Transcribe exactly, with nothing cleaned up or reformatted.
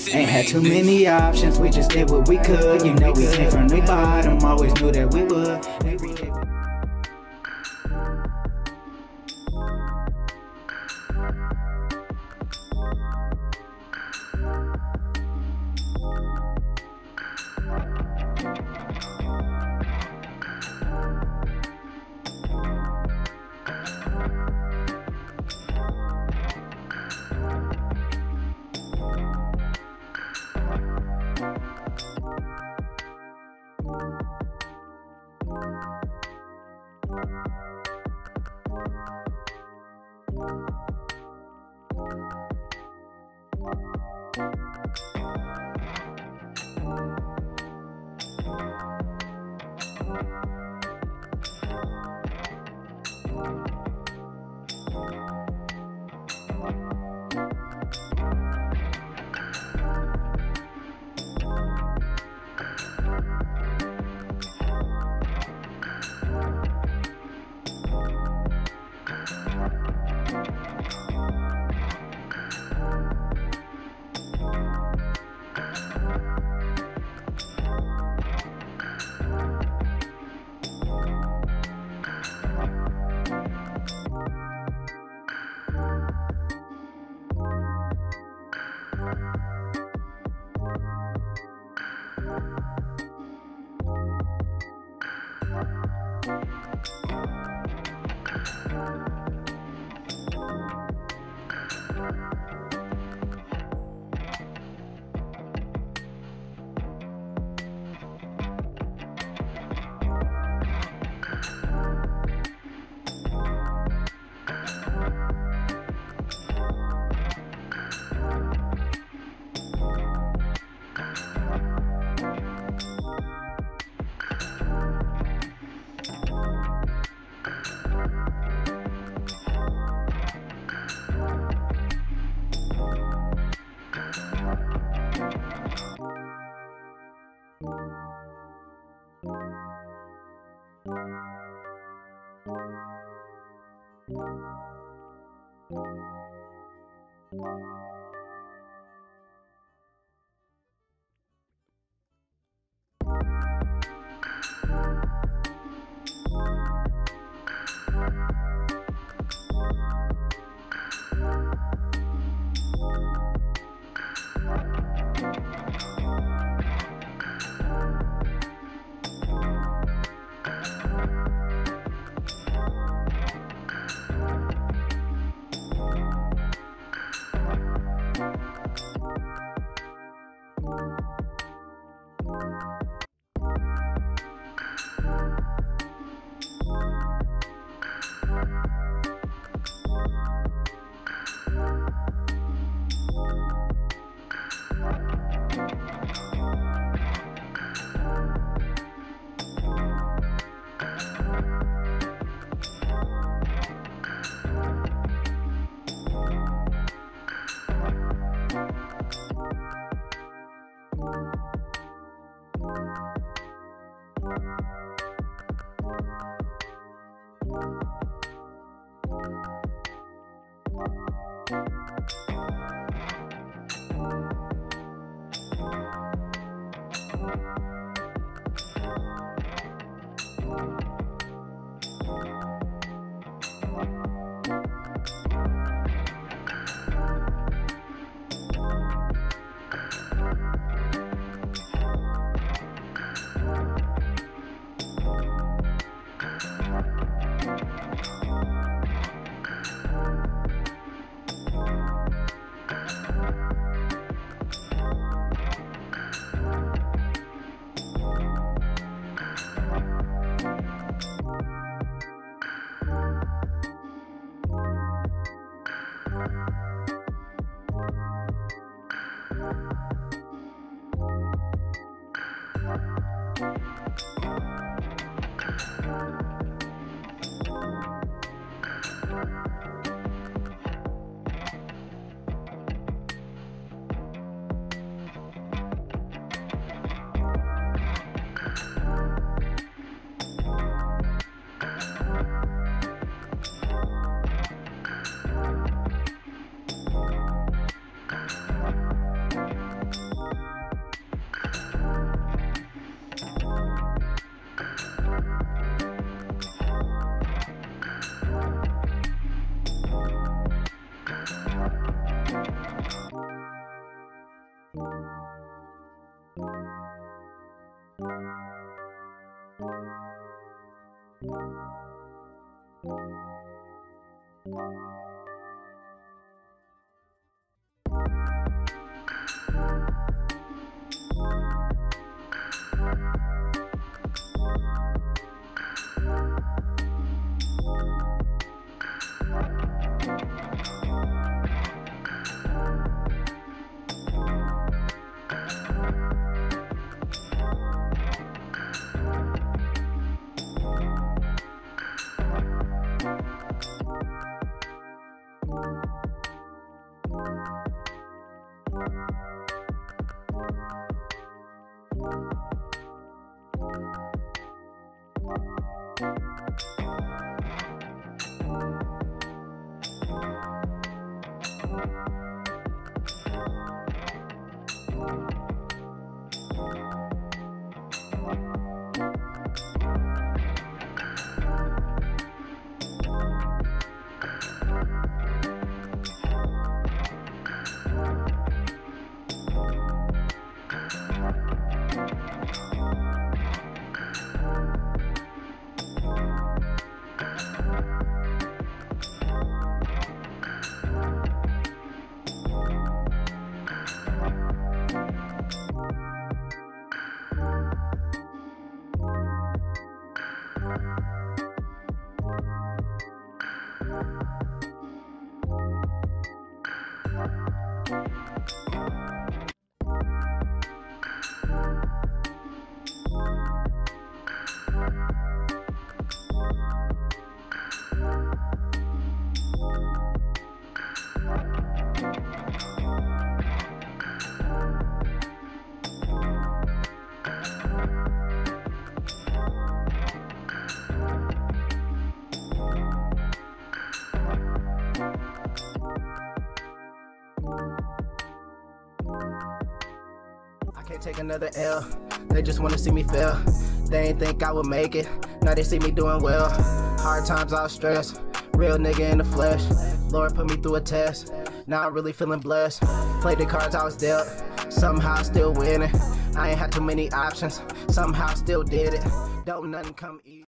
Ain't had too many options, we just did what we could. You know we came from the bottom, always knew that we would. Every day we ain't take another L. They just wanna see me fail. They ain't think I would make it. Now they see me doing well. Hard times, all stress. Real nigga in the flesh. Lord put me through a test. Now I'm really feeling blessed. Played the cards I was dealt. Somehow still winning. I ain't had too many options. Somehow still did it. Don't nothing come easy.